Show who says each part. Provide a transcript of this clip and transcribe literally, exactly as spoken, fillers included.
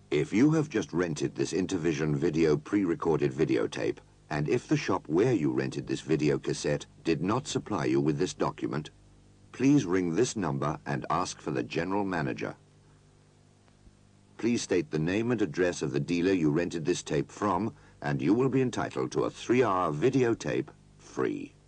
Speaker 1: If you have just rented this Intervision Video pre-recorded videotape, and if the shop where you rented this video cassette did not supply you with this document, please ring this number and ask for the general manager. Please state the name and address of the dealer you rented this tape from, and you will be entitled to a three-hour videotape free.